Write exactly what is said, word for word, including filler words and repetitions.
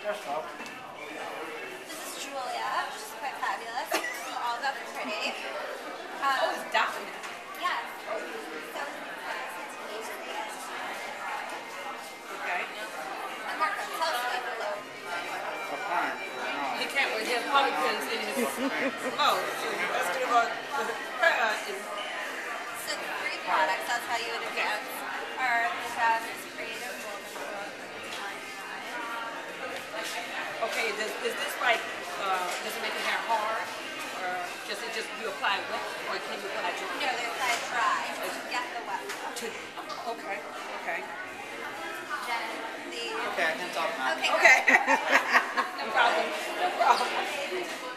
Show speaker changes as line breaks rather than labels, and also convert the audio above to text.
dressed up.
This is Julia. She's quite fabulous. We're all about the pretty. Um,
Oh, it's documented.
Yes. So it's uh, Santini.
Okay.
And Marco, tell us about the look.
What kind? No.
He can't wait. He has bobby pins in his mouth. So let's get about the
So the three products, that's how you would advance, are the Jasmine's Creative Golden Book.
Okay, does, is this like, uh, does it make your hair hard? Or just it just you apply wet, or can you apply dry?
No, they apply dry to get the wet look.
To, okay, okay.
Jen, the...
Okay, I can talk now.
Okay.
Okay. No problem. No problem.